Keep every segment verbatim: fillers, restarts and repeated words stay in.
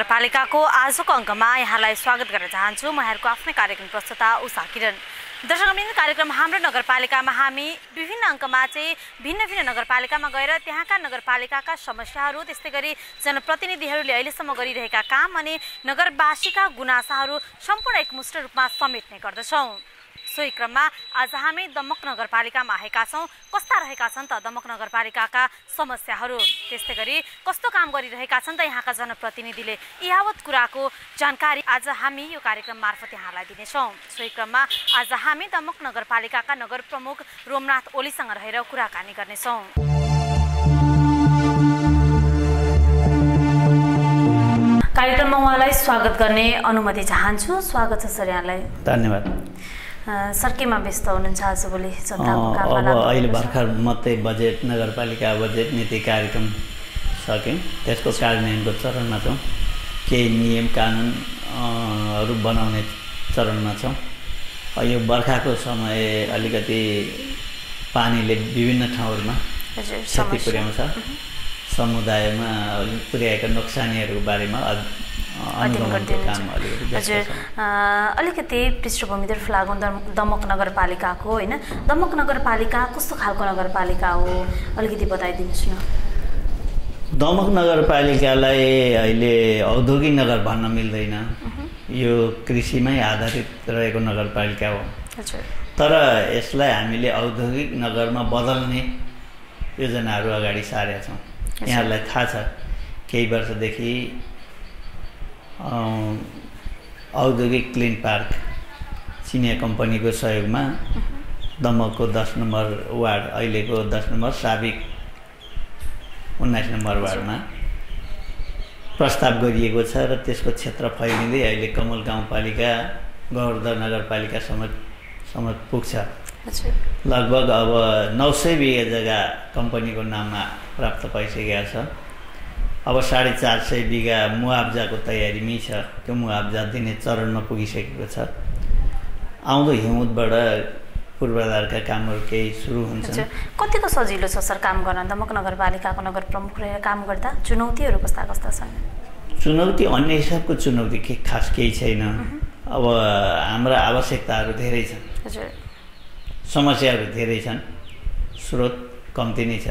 नगरपालिकाको आजको अङ्कमा यहाँलाई स्वागत गर्न चाहन्छु। म यहाँको आफ्नै कार्यक्रम प्रस्तुता उषा किरण। दर्शकवृन्द, कार्यक्रम हाम्रो नगरपालिकामा हामी विभिन्न अङ्कमा चाहिँ भिन्न भिन्न नगरपालिकामा गएर त्यहाँका नगरपालिकाका समस्याहरू, त्यस्तै गरी जनप्रतिनिधिहरूले अहिलेसम्म गरिरहेका काम अनि नगरवासीका गुनासाहरू सम्पूर्ण एकमुष्ट रूपमा समेट्ने गर्दछौँ। सोही क्रममा आज हामी दमक नगरपालिकामा आएका छौँ। कस्ता रहेका छन् त दमक नगरपालिकाका समस्याहरू, त्यस्तै गरी कस्तो काम गरिरहेका छन् त यहाँका जनप्रतिनिधिले, यावत कुराको जानकारी आज हामी यो कार्यक्रम मार्फत यहाँलाई दिनेछौँ। सोही क्रममा आज हामी दमक नगरपालिकाका नगर प्रमुख रोमनाथ ओलीसँग रहेर कुराकानी गर्नेछौँ। कार्यक्रममा उहाँलाई स्वागत गर्ने अनुमति चाहन्छु। स्वागत छ सर यहाँलाई। धन्यवाद। सर केमा व्यस्त हुनुहुन्छ आजभोलि? अब अहिले भर्खर मात्रै बजेट नगरपालिका बजेट नीति कार्यक्रम सक्यौँ, त्यसको कार्यान्वयनको चरणमा छौँ। केही नियम कानुनहरू बनाउने चरणमा छौँ। यो बर्खाको समय अलिकति पानीले विभिन्न ठाउँहरूमा क्षति पुर्याउँछ। समुदायमा पुर्याएका नोक्सानीहरूको बारेमा अध्ययन गरिदिनु। हजुर, अलिकति पृष्ठभूमितर्फ लागौँ दमक नगरपालिकाको, होइन? दमक नगरपालिका कस्तो खालको नगरपालिका हो, अलिकति बताइदिनुहोस् न। दमक नगरपालिकालाई अहिले औद्योगिक नगर भन्न मिल्दैन। यो कृषिमै आधारित रहेको नगरपालिका हो। तर यसलाई हामीले औद्योगिक नगरमा बदल्ने योजनाहरू अगाडि सारेका छौँ। यहाँहरूलाई थाहा छ, केही वर्षदेखि औद्योगिक क्लिन पार्क चिनिया कम्पनीको सहयोगमा दमकको दस नम्बर वार्ड, अहिलेको दस नम्बर साबिक उन्नाइस नम्बर वार्डमा प्रस्ताव गरिएको छ र त्यसको क्षेत्र फैलिँदै अहिले कमल गाउँपालिका, गौरदह नगरपालिकासम्म सम्म पुग्छ। लगभग अब नौ सय बिघा जग्गा कम्पनीको नाममा प्राप्त भइसकेको छ। अब साढे चार सय बिघा मुआब्जाको तयारीमै छ। त्यो मुआब्जा दिने चरणमा पुगिसकेको छ। आउँदो हिउँदबाट पूर्वाधारका कामहरू केही सुरु हुन्छन्। कतिको सजिलो छ सर काम गर्न दमक नगरपालिकाको नगर प्रमुख रहेर काम गर्दा? चुनौतीहरू कस्ता कस्ता छन्? चुनौती अन्य हिसाबको चुनौती के खास केही छैन। अब हाम्रा आवश्यकताहरू धेरै छन्, समस्याहरू धेरै छन्, स्रोत कम्ती नै छ।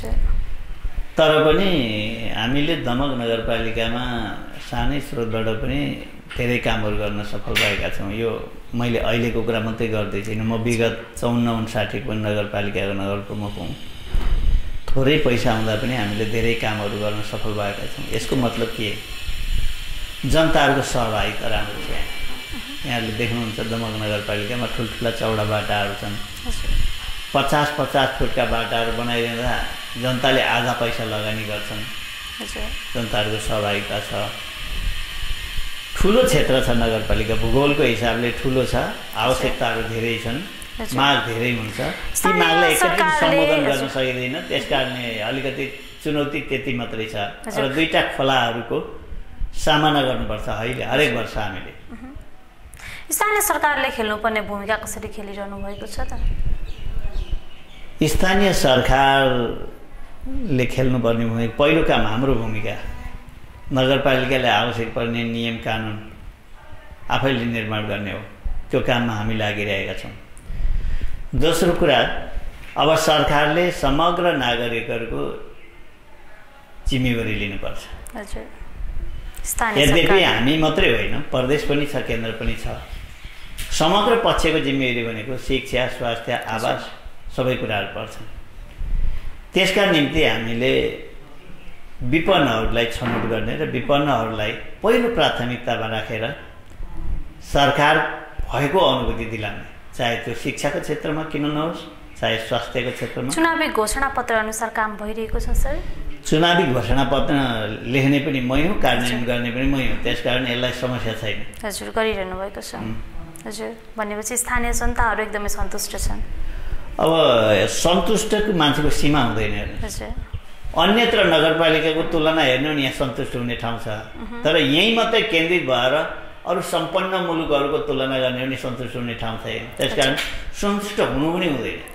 तर पनि हामीले दमक नगरपालिकामा सानै स्रोतबाट पनि धेरै कामहरू गर्न सफल भएका छौँ। यो मैले अहिलेको कुरा मात्रै गर्दै छैन। म विगत चौन्न उन्साठीको नगरपालिकाको नगर प्रमुख हुँ। थोरै पैसा आउँदा पनि हामीले धेरै कामहरू गर्न सफल भएका छौँ। यसको मतलब के? जनताहरूको सहभागिता राम्रो छ। यहाँहरूले देख्नुहुन्छ दमक नगरपालिकामा ठुल्ठुला चौडा बाटाहरू छन्। पचास पचास फुटका बाटाहरू बनाइदिँदा जनताले आधा पैसा लगानी गर्छन्। जनताहरूको सहभागिता छ। ठुलो क्षेत्र छ नगरपालिका, भूगोलको हिसाबले ठुलो छ, आवश्यकताहरू धेरै छन्, माग धेरै हुन्छ। ती मागलाई एकैचोटि सम्बोधन गर्न सकिँदैन। त्यस कारणले अलिकति चुनौती त्यति मात्रै छ। र दुईवटा खोलाहरूको सामना गर्नुपर्छ अहिले हरेक वर्ष हामीले। स्थानीय सरकारले खेल्नुपर्ने भूमिका कसरी खेलिरहनु भएको छ त? स्थानीय सरकारले खेल्नुपर्ने भूमिका, पहिलो काम हाम्रो भूमिका नगरपालिकालाई आवश्यक पर्ने नियम कानुन आफैले निर्माण गर्ने हो। त्यो काममा हामी लागिरहेका छौँ। दोस्रो कुरा, अब सरकारले समग्र नागरिकहरूको जिम्मेवारी लिनुपर्छ। यद्यपि हामी मात्रै होइन, प्रदेश पनि छ, केन्द्र पनि छ। समग्र पक्षको जिम्मेवारी भनेको शिक्षा, स्वास्थ्य, आवास सबै कुराहरू पर्छन्। त्यसका निम्ति हामीले विपन्नहरूलाई छनौट गर्ने र विपन्नहरूलाई पहिलो प्राथमिकतामा राखेर सरकार भएको अनुभूति दिलाउने, चाहे त्यो शिक्षाको क्षेत्रमा किन नहोस्, चाहे स्वास्थ्यको क्षेत्रमा। चुनावी घोषणापत्र अनुसार काम भइरहेको छ सर? चुनावी घोषणापत्र लेख्ने पनि मै हुँ, कार्यान्वयन गर्ने पनि मै हुँ। त्यस कारण यसलाई समस्या छैन। हजुर, गरिरहनु भएको छ। हजुर, भनेपछि स्थानीय जनताहरू एकदमै सन्तुष्ट छन्? अब सन्तुष्टको मान्छेको सीमा हुँदैन। अन्यत्र नगरपालिकाको तुलना हेर्नु नि यहाँ सन्तुष्ट हुने ठाउँ छ। तर यहीँ मात्रै केन्द्रित भएर अरू सम्पन्न मुलुकहरूको तुलना गर्ने पनि सन्तुष्ट हुने ठाउँ छैन। त्यसकारण सन्तुष्ट हुनु पनि हुँदैन।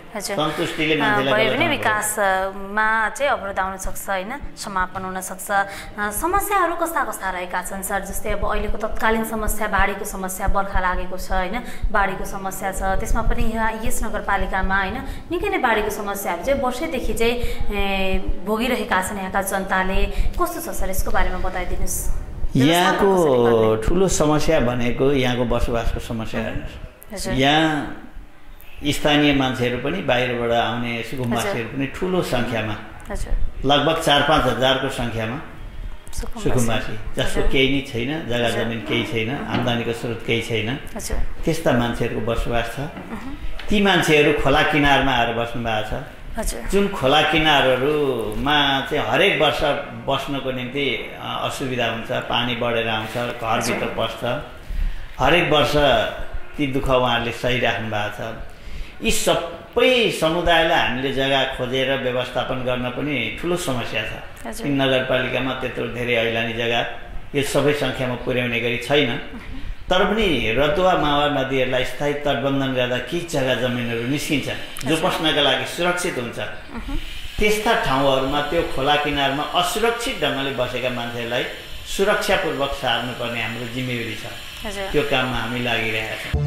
सन्तुष्टिले मान्छेलाई भयो भने विकासमा चाहिँ अवरोध आउन सक्छ होइन, समापन हुन सक्छ। समस्याहरू कस्ता कस्ता रहेका छन् सर? जस्तै अब अहिलेको तत्कालीन समस्या बाढीको समस्या बर्खा लागेको छ होइन, बाढीको समस्या छ, त्यसमा पनि यहाँ यस नगरपालिकामा होइन निकै नै बाढीको समस्याहरू चाहिँ वर्षैदेखि चाहिँ भोगिरहेका छन् यहाँका जनताले। कस्तो छ सर, यसको बारेमा बताइदिनुहोस्। यहाँको ठुलो समस्या भनेको यहाँको बसोबासको समस्या हेर्नुहोस्। यहाँ स्थानीय मान्छेहरू पनि बाहिरबाट आउने सुकुम्बासीहरू पनि ठुलो सङ्ख्यामा लगभग चार पाँच हजारको सङ्ख्यामा सुकुम्बासी, जसको केही नै छैन, जग्गा जमिन केही छैन, आम्दानीको स्रोत केही छैन, त्यस्ता मान्छेहरूको बसोबास छ। ती मान्छेहरू खोला किनारमा आएर बस्नु भएको छ, जुन खोला किनारहरूमा चाहिँ हरेक वर्ष बस्नको निम्ति असुविधा हुन्छ, पानी बढेर आउँछ, घरभित्र पस्छ, हरेक वर्ष ती दुःख उहाँहरूले सहिराख्नु भएको छ। यी सबै समुदायलाई हामीले जग्गा खोजेर व्यवस्थापन गर्न पनि ठुलो समस्या छ। यी नगरपालिकामा त्यत्रो धेरै ऐलानी जग्गा यो सबै सङ्ख्यामा पुर्याउने गरी छैन। तर पनि रतुवा मावा नदीहरूलाई स्थायी तटबन्धन गर्दा केही जग्गा जमिनहरू निस्किन्छ जो बस्नका लागि सुरक्षित हुन्छ। त्यस्ता ठाउँहरूमा त्यो खोला किनारमा असुरक्षित ढङ्गले बसेका मान्छेहरूलाई सुरक्षापूर्वक सार्नुपर्ने हाम्रो जिम्मेवारी छ। त्यो काममा हामी लागिरहेका छौँ।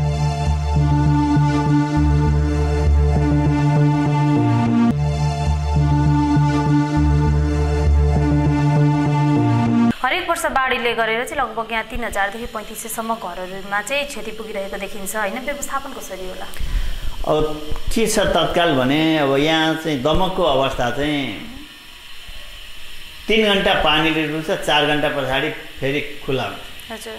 हरेक वर्ष बाढीले गरेर चाहिँ लगभग यहाँ तीन हजारदेखि पैँतिस सयसम्म घरहरूमा चाहिँ क्षति पुगिरहेको देखिन्छ होइन, व्यवस्थापन कसरी होला? अब के छ तत्काल भने अब यहाँ चाहिँ दमकको अवस्था चाहिँ तिन घन्टा पानीले रुच्छ, चार घन्टा पछाडि फेरि खुला हुन्छ। हजुर,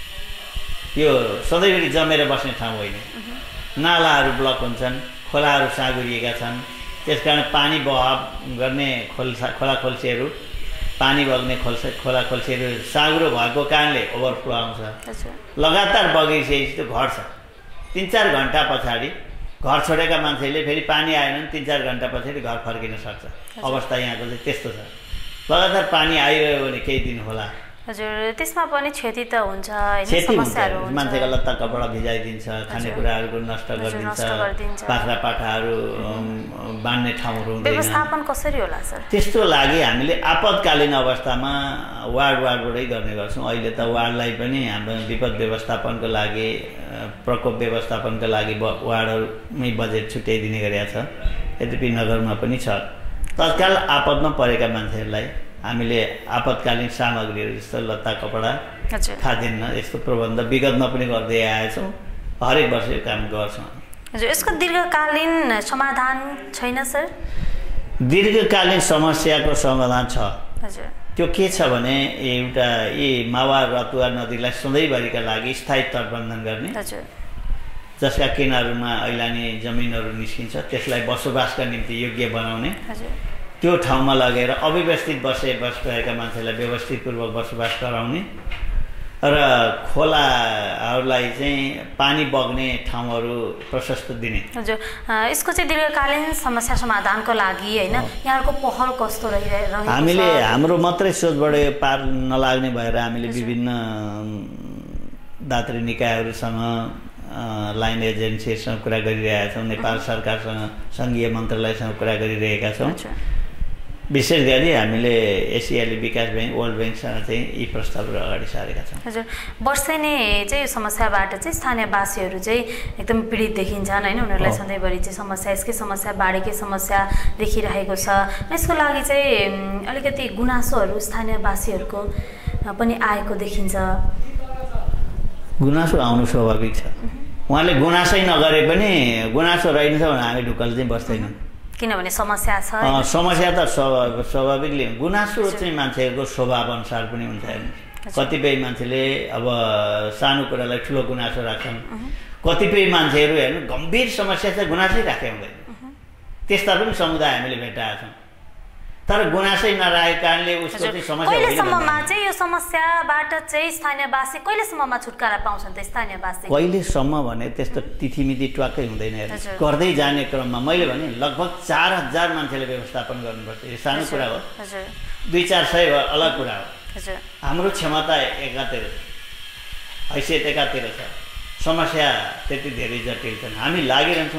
यो सधैँभरि जमेर बस्ने ठाउँ होइन। नालाहरू ब्लक हुन्छन्, खोलाहरू साँगुरिएका छन्, त्यसकारण पानी बहाव गर्ने खोल्सा खोला खोल्सीहरू पानी बग्ने खोल्सा खोला खोल्सीहरू साँगुरो भएको कारणले ओभरफ्लो आउँछ। लगातार बगिसकेपछि त्यो घट्छ। तिन चार घन्टा पछाडि घर छोडेका मान्छेले फेरि पानी आएन भने तिन चार घन्टा पछाडि घर फर्किन सक्छ। अवस्था यहाँको चाहिँ त्यस्तो छ। लगातार पानी आइरह्यो भने केही दिन होला। हजुर, त्यसमा पनि क्षति त हुन्छ होइन, क्षति हुन्छ। समस्याहरू हुन्छ। मान्छेको लत्ता कपडा भिजाइदिन्छ, खानेकुराहरूको नष्ट गरिदिन्छ, बाख्रा पाठाहरू बाँड्ने ठाउँहरू हुँदैन। व्यवस्थापन कसरी होला सर? त्यस्तो लागि हामीले आपतकालीन अवस्थामा वार्ड वार्डबाटै गर्ने गर्छौँ। अहिले त वार्डलाई पनि हाम्रो विपद व्यवस्थापनको लागि, प्रकोप व्यवस्थापनको लागि वार्डहरूमै बजेट छुट्याइदिने गरेका छ। यद्यपि नगरमा पनि छ। तत्काल आपतमा परेका मान्छेहरूलाई हामीले आपतकालीन सामग्रीहरू जस्तो लत्ता कपडा, खाद्यान्न यस्तो प्रबन्ध विगतमा पनि गर्दै आएछौँ। हरेक वर्ष यो काम गर्छौँ। हजुर, यसको दीर्घकालीन समाधान छैन सर? दीर्घकालीन समस्याको समाधान छ। हजुर, त्यो के छ भने एउटा यी मावा रतुवा नदीलाई सधैँभरिका लागि स्थायी तटबन्धन गर्ने, हजुर, जसका किनारमा ऐलानी जमिनहरू निस्किन्छ त्यसलाई बसोबासका निम्ति योग्य बनाउने, हजुर, त्यो ठाउँमा लगेर अव्यवस्थित बसे बसिरहेका मान्छेलाई व्यवस्थितपूर्वक बसोबास गराउने र खोलाहरूलाई चाहिँ पानी बग्ने ठाउँहरू प्रशस्त दिने। हजुर, यसको चाहिँ दीर्घकालीन समस्या समाधानको लागि होइन यहाँहरूको पहल कस्तो रहिरहेको छ? हामीले हाम्रो मात्रै सोचबाट पार नलाग्ने भएर हामीले विभिन्न दात्री निकायहरूसँग, लाइन एजेन्सीहरूसँग कुरा गरिरहेका छौँ। नेपाल सरकारसँग, सङ्घीय मन्त्रालयसँग कुरा गरिरहेका छौँ। विशेष गरी हामीले एसियाली विकास ब्याङ्क, वर्ल्ड ब्याङ्कसँग चाहिँ यी प्रस्तावहरू अगाडि सारेका छौँ। हजुर, वर्षेनी चाहिँ यो समस्याबाट चाहिँ स्थानीयवासीहरू चाहिँ एकदम पीडित देखिन्छन् होइन, उनीहरूलाई सधैँभरि चाहिँ समस्या, यसकै समस्या, बाढीकै समस्या देखिरहेको छ। यसको लागि चाहिँ अलिकति गुनासोहरू स्थानीयवासीहरूको पनि आएको देखिन्छ। गुनासो आउनु स्वाभाविक छ। उहाँले गुनासै नगरे पनि गुनासो रहेछ भने हामी ढुक्कल चाहिँ बस्दैनौँ, किनभने समस्या छ। समस्या त स्वाभाविकले, गुनासो चाहिँ मान्छेको स्वभाव अनुसार पनि हुन्छ। कतिपय मान्छेले अब सानो कुरालाई ठुलो गुनासो राख्छन्, कतिपय मान्छेहरू हेर्नु गम्भीर समस्या चाहिँ गुनासै राखे हुँदैन। त्यस्ता पनि समुदाय हामीले भेटाएका छौँ। तर गुनासै नराखेको कारणले उसको चाहिँ समस्या कहिलेसम्ममा चाहिँ यो समस्याबाट चाहिँ स्थानीयवासी कहिलेसम्ममा छुटकारा पाउँछन् त? स्थानीयवासी कहिलेसम्म भने त्यस्तो तिथिमिति ट्वाक्कै हुँदैन। गर्दै जाने क्रममा मैले भने लगभग चार हजार मान्छेले व्यवस्थापन गर्नुपर्छ। यो सानो कुरा हो, दुई चार सय अलग कुरा हो। हाम्रो क्षमता एकातिर, हैसियत एकातिर छ, समस्या त्यति धेरै जटिल छन्। हामी लागिरहन्छौँ,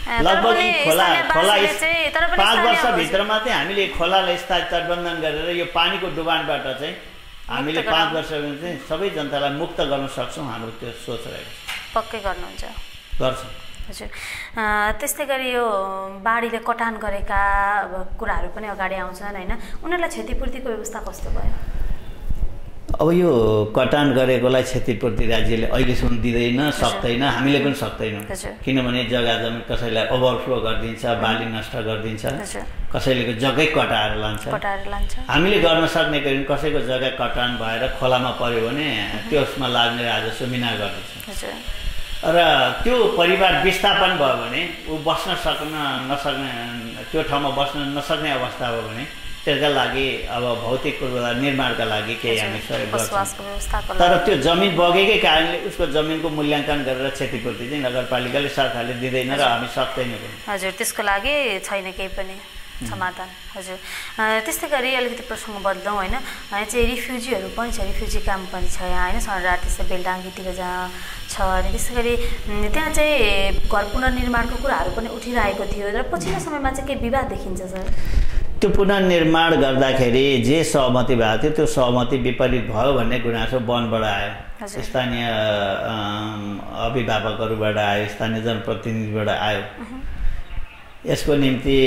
लगभग खोला खोला पाँच वर्षभित्रमा चाहिँ हामीले खोलालाई स्थायी तटबन्धन गरेर यो पानीको डुबानबाट चाहिँ हामीले पाँच वर्षमा चाहिँ सबै जनतालाई मुक्त गर्न सक्छौँ, हाम्रो त्यो सोच रहेको छ। पक्कै गर्नुहुन्छ? गर्छौँ हजुर। त्यस्तै गरी यो बाढीले कटान गरेका कुराहरू पनि अगाडि आउँछन् होइन, उनीहरूलाई क्षतिपूर्तिको व्यवस्था कस्तो भयो? अब यो कटान गरेकोलाई क्षतिपूर्ति राज्यले अहिलेसम्म दिँदैन, सक्दैन, हामीले पनि सक्दैनौँ। किनभने जग्गा जमिन कसैलाई ओभरफ्लो गरिदिन्छ, बाली नष्ट गरिदिन्छ, कसैले जग्गै कटाएर लान्छ। हामीले गर्न सक्ने गरी कसैको जग्गा कटान भएर खोलामा पर्यो भने त्यसमा लाग्ने राजस्व मिना गर्दछ र त्यो परिवार विस्थापन भयो भने ऊ बस्न सक्न नसक्ने, त्यो ठाउँमा बस्न नसक्ने अवस्था भयो भने त्यसका लागि अब भौतिक पूर्वाधार निर्माणका लागि केही हामी सहयोग गर्छौँ। तर त्यो जमिन बगेकै कारणले उसको जमिनको मूल्याङ्कन गरेर क्षतिपूर्ति चाहिँ नगरपालिकाले सरकारले दिँदैन र हामी सक्दैनौँ पनि। हजुर, त्यसको लागि छैन केही पनि समाधान। हजुर। त्यस्तै गरी अलिकति प्रसङ्ग बदलौँ होइन, यहाँ चाहिँ रिफ्युजीहरू पनि छ, रिफ्युजी क्याम्प पनि छ यहाँ होइन, सडराट त्यस्तै बेलडाङ्गीतिर जहाँ छ। अनि त्यस्तै गरी त्यहाँ चाहिँ घर पुनर्निर्माणको कुराहरू पनि उठिरहेको थियो र पछिल्लो समयमा चाहिँ केही विवाद देखिन्छ सर? त्यो पुनर्निर्माण गर्दाखेरि जे सहमति भएको थियो त्यो सहमति विपरीत भयो भन्ने गुनासो वनबाट आयो, स्थानीय अभिभावकहरूबाट आयो, स्थानीय जनप्रतिनिधिबाट आयो। यसको निम्ति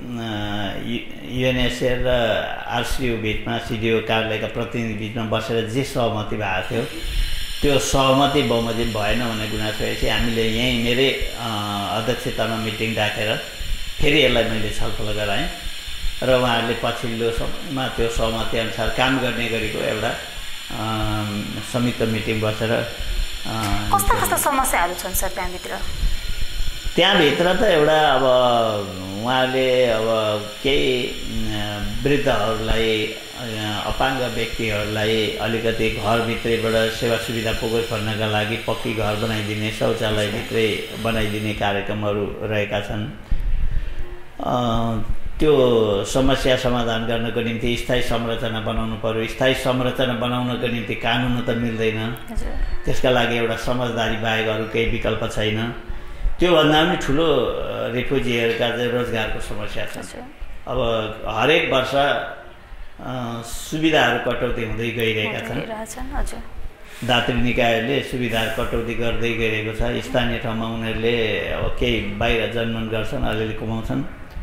युएनएसएर र आरसियू बिचमा, सिडिओ कार्यालयका प्रतिनिधि बिचमा बसेर जे सहमति भएको थियो त्यो सहमति बमोजिम भएन भन्ने गुनासो भएपछि हामीले यहीँ मेरै अध्यक्षतामा मिटिङ राखेर फेरि यसलाई मैले छलफल गराएँ र उहाँहरूले पछिल्लो समयमा त्यो सहमति अनुसार काम गर्ने गरेको एउटा संयुक्त मिटिङ बसेर। कस्ता कस्ता समस्याहरू छन् सर त्यहाँभित्र? त्यहाँभित्र त एउटा अब उहाँले अब केही वृद्धहरूलाई, अपाङ्ग व्यक्तिहरूलाई अलिकति घरभित्रैबाट सेवा सुविधा पुगोस् भन्नका लागि पक्की घर बनाइदिने, शौचालयभित्रै बनाइदिने कार्यक्रमहरू रहेका छन्। त्यो समस्या समाधान गर्नको निम्ति स्थायी संरचना बनाउनु पर्यो। स्थायी संरचना बनाउनको निम्ति कानुन त मिल्दैन, त्यसका लागि एउटा समझदारी बाहेक अरू केही विकल्प छैन। त्योभन्दा पनि ठुलो रिफ्युजीहरूका चाहिँ रोजगारको समस्या छ। अब हरेक वर्ष सुविधाहरू कटौती हुँदै गइरहेका छन्, दात्री निकायहरूले सुविधाहरू कटौती गर्दै गइरहेको छ। स्थानीय ठाउँमा उनीहरूले अब केही बाहिर जन्मन गर्छन्, अलिअलि कमाउँछन्।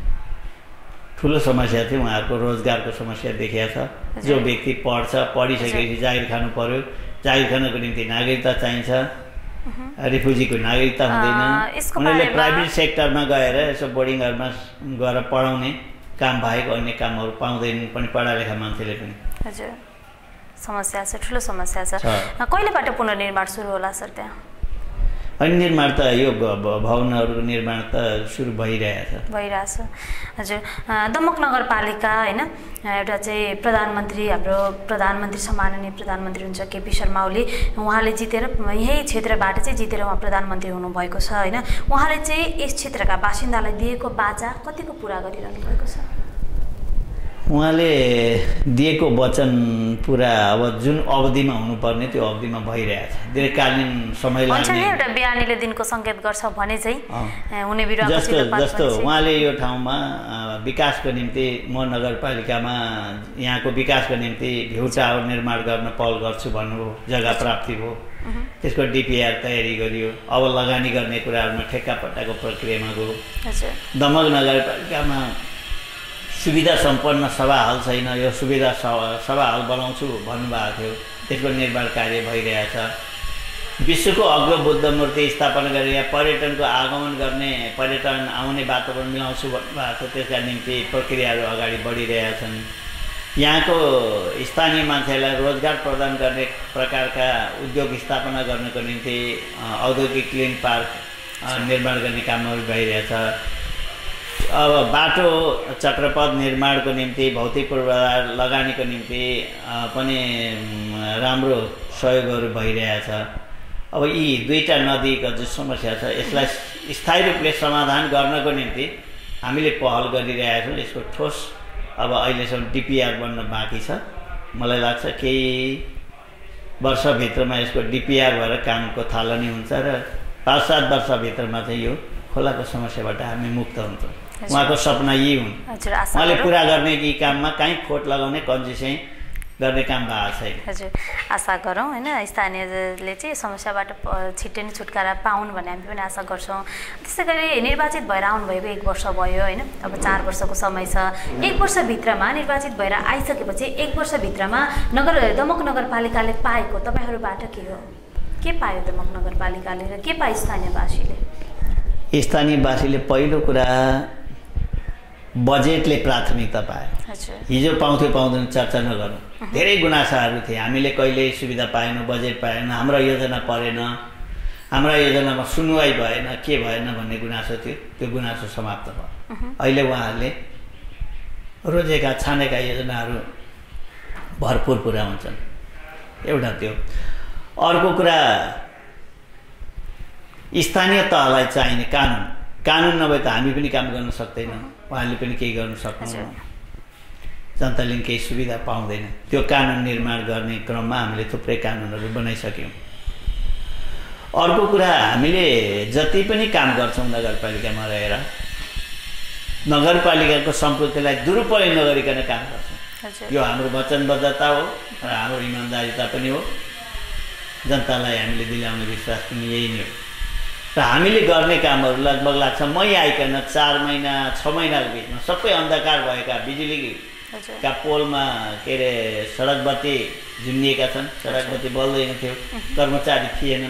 ठुलो समस्या चाहिँ उहाँहरूको रोजगारको समस्या देखिया छ। जो व्यक्ति पढ्छ, पढिसकेपछि जागिर खानु पर्यो, जागिर खानको निम्ति नागरिकता चाहिन्छ, रिफ्युजीको नागरिकता हुँदैन। उनीहरूले प्राइभेट सेक्टरमा गएर यसो बोर्डिङहरूमा गएर पढाउने काम बाहेक अन्य कामहरू पाउँदैनन् पनि पढालेखा मान्छेले पनि। हजुर, समस्या छ, ठुलो समस्या छ। कहिलेबाट पुनर्निर्माण सुरु होला सर त्यहाँ? अनि निर्माण त यो भवनहरूको निर्माण त सुरु भइरहेछ भइरहेछ हजुर। दमक नगरपालिका होइन, एउटा चाहिँ प्रधानमन्त्री, हाम्रो प्रधानमन्त्री सम्माननीय प्रधानमन्त्री हुन्छ केपी शर्मा ओली, उहाँले जितेर यही क्षेत्रबाट चाहिँ जितेर उहाँ प्रधानमन्त्री हुनुभएको छ होइन। उहाँले चाहिँ यस क्षेत्रका बासिन्दालाई दिएको बाचा कतिको पुरा गरिरहनु भएको छ? उहाँले दिएको वचन पुरा अब जुन अवधिमा हुनुपर्ने त्यो अवधिमा भइरहेछ। दीर्घकालीन समय लाग्ने एउटा बयानीले दिनको सङ्केत गर्छ भने चाहिँ हुने बिरुवा जस्तो जस्तो उहाँले यो ठाउँमा विकासको निम्ति म नगरपालिकामा यहाँको विकासको निम्ति भ्यू टावर निर्माण गर्न पहल गर्छु भन्नुभयो, जग्गा प्राप्ति भयो, त्यसको डिपिआर तयारी गरियो। अब लगानी गर्ने कुराहरूमा ठेक्कापट्टाको प्रक्रियामा गयो। दमक नगरपालिकामा सुविधा सम्पन्न सभा हल छैन, यो सुविधा सभा हल बनाउँछु भन्नुभएको थियो, त्यसको निर्माण कार्य भइरहेछ। विश्वको अग्लो बुद्ध मूर्ति स्थापना गरेर यहाँ पर्यटनको आगमन गर्ने, पर्यटन आउने वातावरण मिलाउँछु भन्नुभएको थियो, त्यसका निम्ति प्रक्रियाहरू अगाडि बढिरहेछन्। यहाँको स्थानीय मान्छेलाई रोजगार प्रदान गर्ने प्रकारका उद्योग स्थापना गर्नको निम्ति औद्योगिक क्लिन पार्क निर्माण गर्ने कामहरू भइरहेछ। अब बाटो चक्रपथ निर्माणको निम्ति, भौतिक पूर्वाधार लगानीको निम्ति पनि राम्रो सहयोगहरू भइरहेछ। अब यी दुईवटा नदीको जो समस्या छ यसलाई स्थायी रूपले समाधान गर्नको निम्ति हामीले पहल गरिरहेका छौँ। यसको ठोस अब अहिलेसम्म डिपिआर बन्न बाँकी छ। मलाई लाग्छ केही वर्षभित्रमा यसको डिपिआर भएर कामको थालनी हुन्छ र पाँच सात वर्षभित्रमा चाहिँ यो खोलाको समस्याबाट हामी मुक्त हुन्छौँ। उहाँको सपना यही हुन्। हजुर, आशा उहाँले पुरा गर्ने कि काममा कहीँ खोट लगाउने कन्जुसै गर्ने काम भएको छैन। हजुर, आशा गरौँ होइन स्थानीयले चाहिँ समस्याबाट छिट्टै नै छुटकारा पाउन् भन्ने हामी पनि आशा गर्छौँ। त्यसै गरी निर्वाचित भएर आउनुभएको एक वर्ष भयो होइन, अब चार वर्षको समय छ। एक वर्षभित्रमा निर्वाचित भएर आइसकेपछि एक वर्षभित्रमा नगर दमक नगरपालिकाले पाएको तपाईँहरूबाट के हो? के पायो दमक नगरपालिकाले र के पायो स्थानीयवासीले? स्थानीयवासीले पहिलो कुरा बजेटले प्राथमिकता पायो। हिजो पाउँथ्यो पाउँदैन चर्चा नगर्नु, धेरै गुनासाहरू थिए। हामीले कहिले सुविधा पाएनौँ, बजेट पाएन, हाम्रो योजना परेन, हाम्रा योजनामा सुनवाई भएन, के भएन भन्ने गुनासो थियो। त्यो गुनासो समाप्त भयो। अहिले उहाँहरूले रोजेका छानेका योजनाहरू भरपुर पुरा हुन्छन्। एउटा त्यो। अर्को कुरा स्थानीय तहलाई चाहिने कानुन कानुन नभए त हामी पनि काम गर्न सक्दैनौँ, उहाँले पनि केही गर्न सक्नुहुन्न, जनताले केही सुविधा पाउँदैन। त्यो कानुन निर्माण गर्ने क्रममा हामीले थुप्रै कानुनहरू बनाइसक्यौँ। अर्को कुरा हामीले जति पनि काम गर्छौँ नगरपालिकामा रहेर नगरपालिकाको सम्पत्तिलाई दुरुपयोग नगरिकन काम गर्छौँ। यो हाम्रो वचनबद्धता हो र हाम्रो इमान्दारिता पनि हो। जनतालाई हामीले दिलाउने विश्वास पनि यही नै हो। र हामीले गर्ने कामहरू लगभग लाग्छ मै आइकन चार महिना छ महिनाको बिचमा सबै अन्धकार भएका बिजुलीका पोलमा के अरे सडक बत्ती झुन्डिएका छन्। सडक बत्ती बल्दैन थियो, कर्मचारी थिएनन्।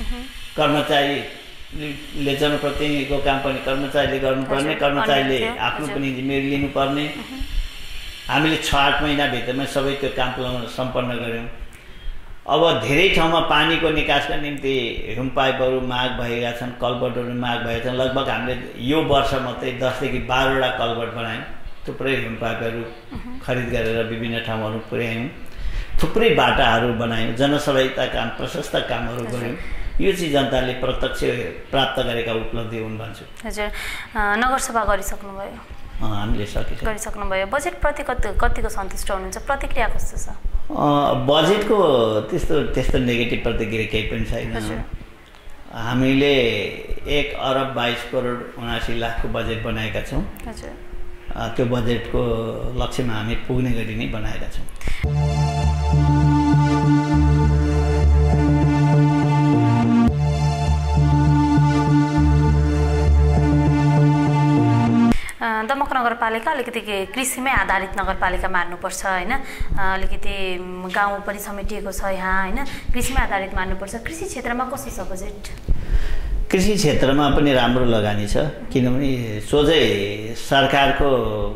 कर्मचारीले जनप्रतिनिधिको काम पनि कर्मचारीले गर्नुपर्ने, कर्मचारीले आफ्नो पनि जिम्मेवारी लिनुपर्ने। हामीले छ आठ महिनाभित्रमा सबै त्यो काम सम्पन्न गऱ्यौँ। अब धेरै ठाउँमा पानीको निकासका निम्ति ह्युम पाइपहरू माग भएका छन्, कलबर्टहरू माग भएका छन्। लगभग हामीले यो वर्ष मात्रै दसदेखि बाह्रवटा कलबर्ट बनायौँ। थुप्रै ह्युम पाइपहरू खरिद गरेर विभिन्न ठाउँहरू पुर्यायौँ। थुप्रै बाटाहरू बनायौँ। जनसहायता काम, प्रशस्त कामहरू गऱ्यौँ। यो चाहिँ जनताले प्रत्यक्ष प्राप्त गरेका उपलब्धि हुन् भन्छु। हजुर, नगरसभा गरिसक्नुभयो? हामीले सकिसक्यौँ, गरिसक्नुभयो। बजेटप्रति कति कतिको सन्तुष्ट हुनुहुन्छ? प्रतिक्रिया कस्तो छ? बजेटको त्यस्तो त्यस्तो नेगेटिभ प्रतिक्रिया केही पनि छैन। हामीले एक अरब बाइस करोड उनासी लाखको बजेट बनाएका छौँ। त्यो बजेटको लक्ष्यमा हामी पुग्ने गरी नै बनाएका छौँ। दमक नगरपालिका अलिकति कृषिमै आधारित नगरपालिका मान्नुपर्छ होइन, अलिकति गाउँ पनि समेटिएको छ यहाँ होइन, कृषिमै आधारित मान्नुपर्छ। कृषि क्षेत्रमा कस्तो छ बजेट? कृषि क्षेत्रमा पनि राम्रो लगानी छ, किनभने सोझै सरकारको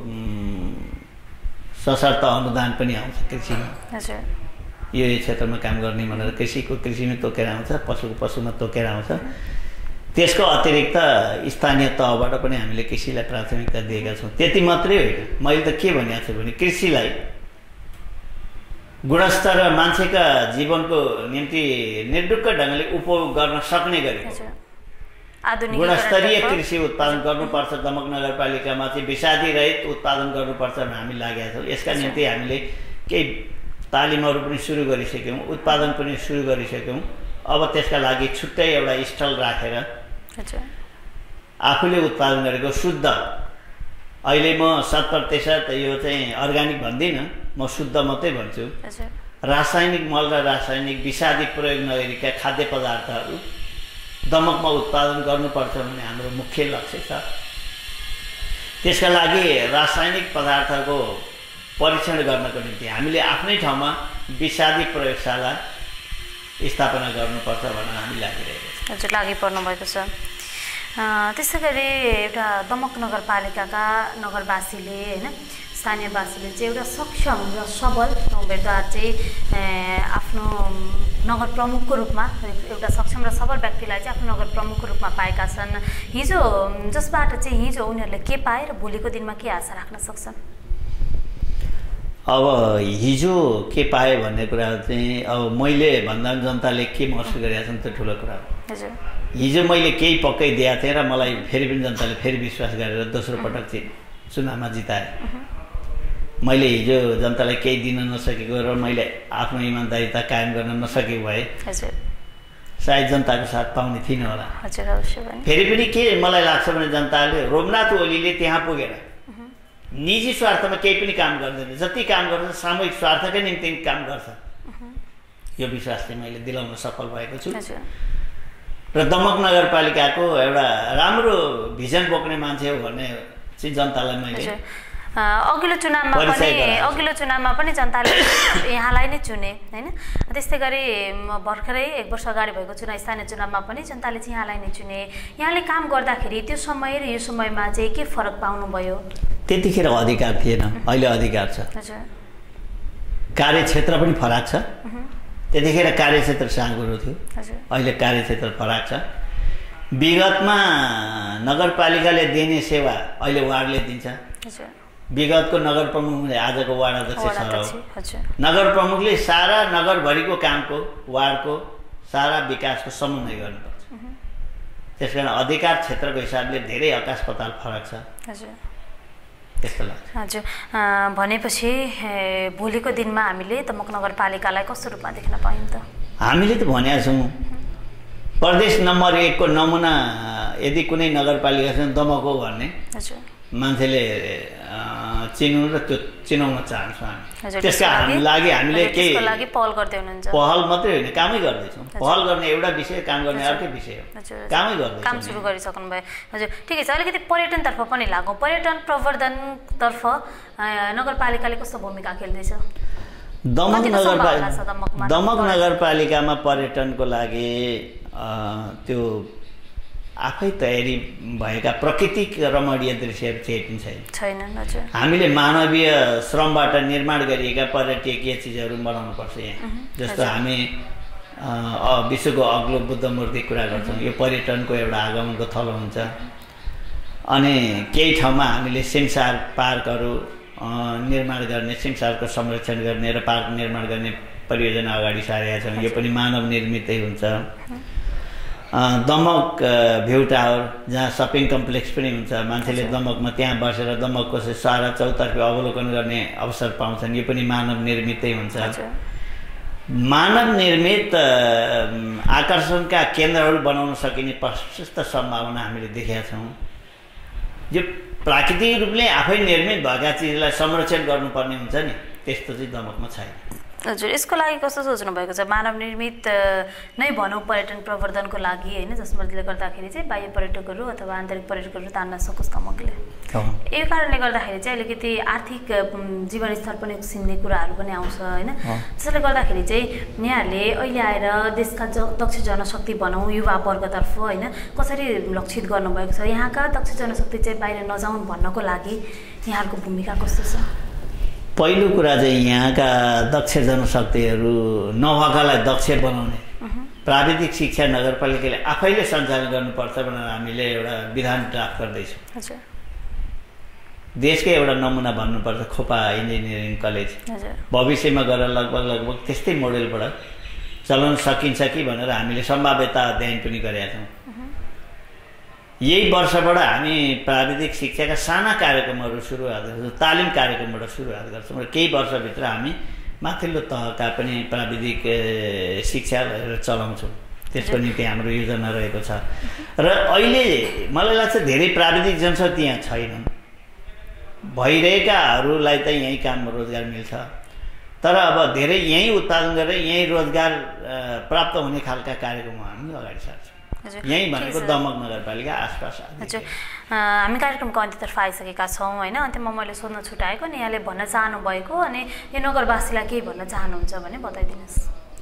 सशर्त अनुदान पनि आउँछ कृषिमा। हजुर, यो क्षेत्रमा काम गर्ने भनेर कृषिको कृषिमै तोकेर आउँछ, पशुको पशुमा तोकेर आउँछ। त्यसको अतिरिक्त स्थानीय तहबाट पनि हामीले कृषिलाई प्राथमिकता दिएका छौँ। त्यति मात्रै होइन, मैले त के भनेको छु भने कृषिलाई गुणस्तर र मान्छेका जीवनको निम्ति निर्धुक्क ढङ्गले उपयोग गर्न सक्ने गरी गुणस्तरीय कृषि उत्पादन गर्नुपर्छ। दमक नगरपालिकामा चाहिँ विषादी रहित उत्पादन गर्नुपर्छ भनेर हामी लागेका छौँ। यसका निम्ति हामीले केही तालिमहरू पनि सुरु गरिसक्यौँ, उत्पादन पनि सुरु गरिसक्यौँ। अब त्यसका लागि छुट्टै एउटा स्टल राखेर आफूले उत्पादन गरेको शुद्ध, अहिले म शत प्रतिशत यो चाहिँ अर्ग्यानिक भन्दिनँ, म शुद्ध मात्रै भन्छु, रासायनिक मल र रासायनिक विषादी प्रयोग नगरेका खाद्य पदार्थहरू दमकमा उत्पादन गर्नुपर्छ भन्ने हाम्रो मुख्य लक्ष्य छ। त्यसका लागि रासायनिक पदार्थको परीक्षण गर्नको निम्ति हामीले आफ्नै ठाउँमा विषादी प्रयोगशाला स्थापना गर्नुपर्छ भनेर हामी लागिरहेको छ। हजुर, लागि पर्नु भएको छ। त्यसै गरी एउटा दमक नगरपालिकाका नगरवासीले होइन स्थानीयवासीले चाहिँ एउटा सक्षम र सबल उम्मेदवार चाहिँ आफ्नो नगर प्रमुखको रूपमा, एउटा सक्षम र सबल व्यक्तिलाई चाहिँ आफ्नो नगर प्रमुखको रूपमा पाएका छन्। हिजो जसबाट चाहिँ हिजो उनीहरूले के पाए र भोलिको दिनमा के आशा राख्न सक्छन्? अब हिजो के पाएँ भन्ने कुरा चाहिँ अब मैले भन्दा जनताले के महसुस गरेका छन् त्यो ठुलो कुरा हो। हजुर, हिजो मैले केही पक्कै दिएको थिएँ र मलाई फेरि पनि जनताले फेरि विश्वास गरेर दोस्रो पटक चाहिँ चुनावमा जिताए। मैले हिजो जनतालाई केही दिन नसकेको र मैले आफ्नो इमान्दारिता कायम गर्न नसकेको भए सायद जनताको साथ पाउने थिएन होला। हजुर अवश्य पनि। फेरि पनि के मलाई लाग्छ भने जनताले रोमनाथ ओलीले त्यहाँ पुगेर निजी स्वार्थमा केही पनि काम गर्दैन, जति काम गर्छ सामूहिक स्वार्थकै निम्ति काम गर्छ, यो विश्वास चाहिँ मैले दिलाउन सफल भएको छु। र दमक नगरपालिकाको एउटा राम्रो भिजन बोक्ने मान्छे हो भन्ने चाहिँ जनतालाई मैले अघिल्लो चुनावमा पनि अघिल्लो चुनावमा पनि जनताले यहाँलाई नै चुने हैन। त्यस्तै गरी भर्खरै एक वर्ष अगाडि भएको चुनाव स्थानीय चुनावमा पनि जनताले चाहिँ यहाँलाई नै चुने। यहाँले काम गर्दाखेरि त्यो समय र यो समयमा चाहिँ के फरक पाउनुभयो? त्यतिखेर अधिकार थिएन, अहिले अधिकार छ। हजुर। कार्यक्षेत्र पनि फरक छ। त्यतिखेर कार्यक्षेत्र साँगुरो थियो, हजुर। अहिले कार्यक्षेत्र फरक छ। विगतमा नगरपालिकाले दिने सेवा अहिले वार्डले दिन्छ। हजुर। विगतको नगर प्रमुखले आजको वार्ड अध्यक्ष छ। हजुर। नगर प्रमुखले सारा नगरभरिको कामको वार्डको सारा विकासको समन्वय गर्नुपर्छ। त्यसकारण अधिकार क्षेत्रको हिसाबले धेरै आकाश पाताल फरक छ। हजुर। त्यस्तो लाग्छ। हजुर। भनेपछि भोलिको दिनमा हामीले दमक नगरपालिकालाई कस्तो रूपमा देख्न पायौँ त? हामीले त भनेका छौँ प्रदेश नम्बर एकको नमुना यदि कुनै नगरपालिका छ दमक हो भन्ने मान्छेले चिन्नु र त्यो चिनाउन चाहन्छौँ हामी। त्यसका लागि हामीले केही पहल गर्दै हुनुहुन्छ? पहल मात्रै होइन, कामै गर्दैछौँ। पहल गर्ने एउटा विषय, काम गर्ने अर्कै विषय हो। कामै गर्दैछौँ, काम सुरु गरिसक्नु भयो। हजुर ठिकै छ। अलिकति पर्यटनतर्फ पनि लागौँ। पर्यटन प्रवर्धनतर्फ नगरपालिकाले कस्तो भूमिका खेल्दैछ? दमक नगरपालिका दमक नगरपालिकामा पर्यटनको लागि त्यो आफै तयारी भएका प्राकृतिक रमणीय दृश्यहरू केही छैन। हामीले मानवीय श्रमबाट निर्माण गरिएका पर्यटकीय चिजहरू बनाउनुपर्छ यहाँ। जस्तो हामी विश्वको अग्लो बुद्ध मूर्ति कुरा गर्छौँ, यो पर्यटनको एउटा आगमनको थलो हुन्छ। अनि केही ठाउँमा हामीले सिमसार पार्कहरू निर्माण गर्ने, सिमसारको संरक्षण गर्ने र पार्क निर्माण गर्ने परियोजना अगाडि सारेका छौँ। यो पनि मानव निर्मितै हुन्छ। दमक भ्यू टावर जहाँ सपिङ कम्प्लेक्स पनि हुन्छ, मान्छेले दमकमा त्यहाँ बसेर दमकको सारा चौतर्फी अवलोकन गर्ने अवसर पाउँछन्, यो पनि मानव निर्मितै हुन्छ। मानव निर्मित आकर्षणका केन्द्रहरू बनाउन सकिने प्रशस्त सम्भावना हामीले देखेका छौँ। यो प्राकृतिक रूपले आफै निर्मित भएका चिजलाई संरक्षण गर्नुपर्ने हुन्छ नि, त्यस्तो चाहिँ दमकमा छैन। हजुर। यसको लागि कस्तो सोच्नु भएको छ? मानव निर्मित नै भनौँ पर्यटन प्रवर्धनको लागि होइन, जसले गर्दाखेरि चाहिँ बाह्य पर्यटकहरू अथवा आन्तरिक पर्यटकहरू तान्न सकोस् दमकले। यो कारणले गर्दाखेरि चाहिँ अलिकति आर्थिक जीवनस्तर पनि उसिन्ने कुराहरू पनि आउँछ होइन। त्यसले गर्दाखेरि चाहिँ यहाँहरूले अहिले आएर देशका ज दक्ष जनशक्ति भनौँ युवावर्गतर्फ होइन कसरी लक्षित गर्नुभएको छ? यहाँका दक्ष जनशक्ति चाहिँ बाहिर नजाउन् भन्नको लागि यहाँहरूको भूमिका कस्तो छ? पहिलो कुरा चाहिँ यहाँका दक्ष जनशक्तिहरू नभएकालाई दक्ष बनाउने प्राविधिक शिक्षा नगरपालिकाले आफैले सञ्चालन गर्नुपर्छ भनेर हामीले एउटा विधान ड्राफ्ट गर्दैछौँ। देशकै एउटा नमुना भन्नुपर्छ खोपा इन्जिनियरिङ कलेज। भविष्यमा गएर लगभग लगभग त्यस्तै मोडेलबाट चलाउन सकिन्छ कि भनेर हामीले सम्भाव्यता अध्ययन पनि गरेका छौँ। यही वर्षबाट हामी प्राविधिक शिक्षाका साना कार्यक्रमहरू सुरुवात गर्छौँ, तालिम कार्यक्रमबाट सुरुवात गर्छौँ र केही वर्षभित्र हामी माथिल्लो तहका पनि प्राविधिक शिक्षा चलाउँछौँ। त्यसको निम्ति हाम्रो योजना रहेको छ। र अहिले मलाई लाग्छ धेरै प्राविधिक जनशक्ति यहाँ छैनन्, भइरहेकाहरूलाई त यहीँ काम रोजगार मिल्छ, तर अब धेरै यहीँ उत्पादन गरेर यहीँ रोजगार प्राप्त हुने खालका कार्यक्रमहरू हामी अगाडि सार्छौँ। यही भनेको दमक नगरपालिका आसपास। हजुर। हामी कार्यक्रमको अन्त्यतर्फ आइसकेका छौँ होइन। अन्त्यमा मैले सोध्न छुट्याएको नि यहाँले भन्न चाहनु भएको अनि यो नगरवासीलाई केही भन्न चाहनुहुन्छ भने बताइदिनुहोस्।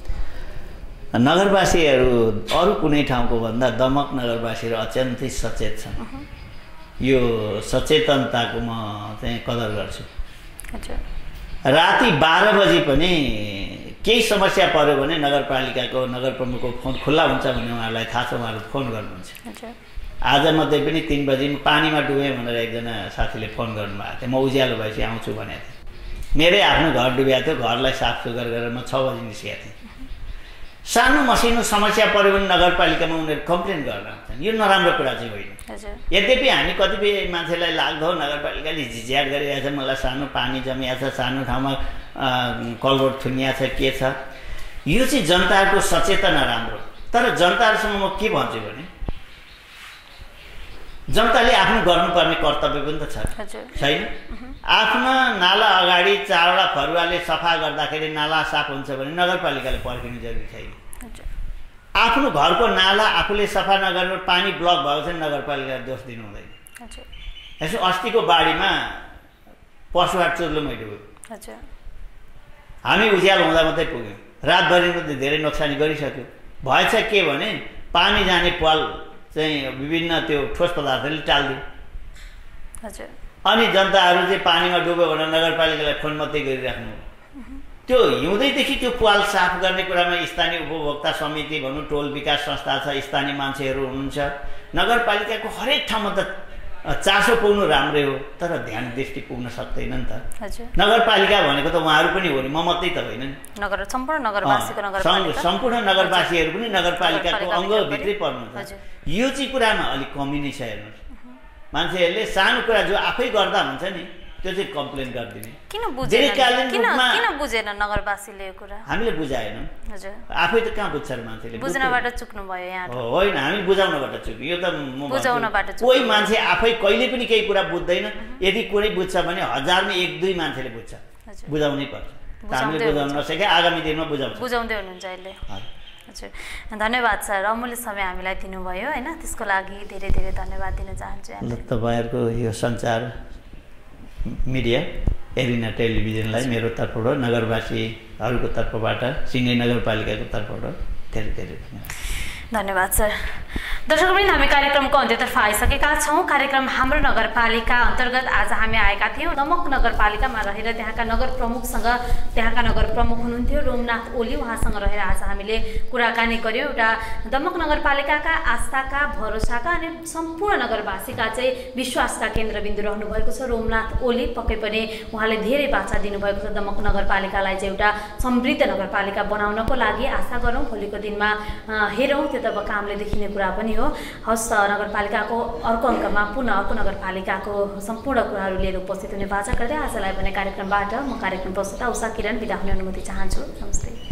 नगरवासीहरू अरू कुनै ठाउँको भन्दा दमक नगरवासीहरू अत्यन्तै सचेत छन्। यो सचेतनताको म चाहिँ कदर गर्छु। हजुर। राति बाह्र बजी पनि केही समस्या पर्यो भने नगरपालिकाको नगर प्रमुखको फोन खुल्ला हुन्छ भन्ने उहाँहरूलाई थाहा छ, उहाँहरू फोन गर्नुहुन्छ। आज मात्रै पनि तिन बजी पानीमा डुबेँ भनेर एकजना साथीले फोन गर्नुभएको थियो, म उज्यालो भएपछि आउँछु भनेको थिएँ। मेरै आफ्नो घर डुबेको थियो, घरलाई साफसुग्घर गरेर म छ बजी निस्केको थिएँ। सानो मसिनो समस्या पर्यो भने नगरपालिकामा उनीहरू कम्प्लेन गर्न आउँछन्, यो नराम्रो कुरा चाहिँ होइन। यद्यपि हामी कतिपय मान्छेलाई लाग्दो नगरपालिकाले झिझ्याट गरिरहेको छ, मलाई सानो पानी जमिएको छ, सानो ठाउँमा कलरोड थुनिएको छ, के छ, यो चाहिँ जनताको सचेतना राम्रो। तर जनताहरूसँग म के भन्छु भने जनताले आफ्नो गर्नुपर्ने कर्तव्य पनि त छ छैन। आफ्नो नाला अगाडि चारवटा फरुवाले सफा गर्दाखेरि नाला साफ हुन्छ भने नगरपालिकाले पर्खिनु जरुरी छैन। आफ्नो घरको नाला आफूले सफा नगरेर पानी ब्लक भएको छ नगरपालिकाले दोष दिनु हुँदैन। यसो अस्तिको बाढीमा पशुहाट चुर्लो मैटो भयो, हामी उज्यालो हुँदा मात्रै पुग्यौँ, रातभरि मात्रै धेरै नोक्सानी गरिसक्यो। भएछ के भने पानी जाने पाल चाहिँ विभिन्न त्यो ठोस पदार्थले टाल्दियो अनि जनताहरू चाहिँ पानीमा डुब्यो भनेर नगरपालिकालाई फोन मात्रै गरिराख्नु। त्यो हिउँदैदेखि त्यो पाल साफ गर्ने कुरामा स्थानीय उपभोक्ता समिति भनौँ, टोल विकास संस्था छ, स्थानीय मान्छेहरू हुनुहुन्छ, नगरपालिकाको हरेक ठाउँमा त चासो पुग्नु राम्रै हो, तर ध्यान दृष्टि पुग्न सक्दैन नि त। नगरपालिका भनेको त उहाँहरू पनि हो नि, म मात्रै त होइन नि, नगर सम्पूर्ण नगरवासीको नगरपालिका सम्पूर्ण नगरवासीहरू पनि नगरपालिकाको अङ्गभित्रै पर्नुहुन्छ। यो चाहिँ कुरामा अलिक कमी नै छ। हेर्नुहोस्, मान्छेहरूले सानो कुरा जो आफै गर्दा हुन्छ नि त्यो चाहिँ कम्प्लेन गरिदिने। किन बुझेन किन किन बुझेन नगरवासीले यो कुरा? हामीले बुझाएनौँ। हजुर, आफै त कहाँ बुझ्छ र मान्छेले? बुझ्नबाट चुक्नु भयो यहाँ। होइन, हामी बुझाउनबाट चुक्यो। यो त बुझाउनबाट चुक्यो। कोही मान्छे आफै कहिले पनि केही कुरा बुझ्दैन। यदि कुनै बुझ्छ भने हजारमा एक दुई मान्छेले बुझ्छ, बुझाउनै पर्छ। हामीले बुझाउन नसके आगामी दिनमा बुझाउँछ। बुझाउँदै हुनुहुन्छ अहिले। हजुर, धन्यवाद सर, अमूल्य समय हामीलाई दिनुभयो होइन, त्यसको लागि धेरै धेरै धन्यवाद दिन चाहन्छु। तपाईँहरूको यो सञ्चार मिडिया एरिना टेलिभिजनलाई मेरो तर्फबाट, नगरवासीहरूको तर्फबाट, सिङ्गै नगरपालिकाको तर्फबाट धेरै धेरै धन्यवाद। धन्यवाद सर। दर्शकवृन्द, हामी कार्यक्रमको अन्त्यतर्फ आइसकेका छौँ। कार्यक्रम हाम्रो नगरपालिका अन्तर्गत आज हामी आएका थियौँ दमक नगरपालिकामा रहेर त्यहाँका नगर प्रमुखसँग, त्यहाँका नगर प्रमुख हुनुहुन्थ्यो रोमनाथ ओली, उहाँसँग रहेर आज हामीले कुराकानी गऱ्यौँ। एउटा दमक नगरपालिकाका आस्थाका, भरोसाका अनि सम्पूर्ण नगरवासीका चाहिँ विश्वासका केन्द्रबिन्दु रहनुभएको छ रोमनाथ ओली। पक्कै पनि उहाँले धेरै बाचा दिनुभएको छ दमक नगरपालिकालाई चाहिँ एउटा समृद्ध नगरपालिका बनाउनको लागि। आशा गरौँ भोलिको दिनमा हेरौँ त्यो त अब कामले देखिने कुरा पनि हो। हवस्, नगरपालिकाको अर्को अङ्कमा पुनः अर्को नगरपालिकाको सम्पूर्ण कुराहरू लिएर उपस्थित हुने बाचा गर्दै आजलाई भने कार्यक्रमबाट म कार्यक्रम प्रस्तुता उषा किरण बिदा हुने अनुमति चाहन्छु। नमस्ते।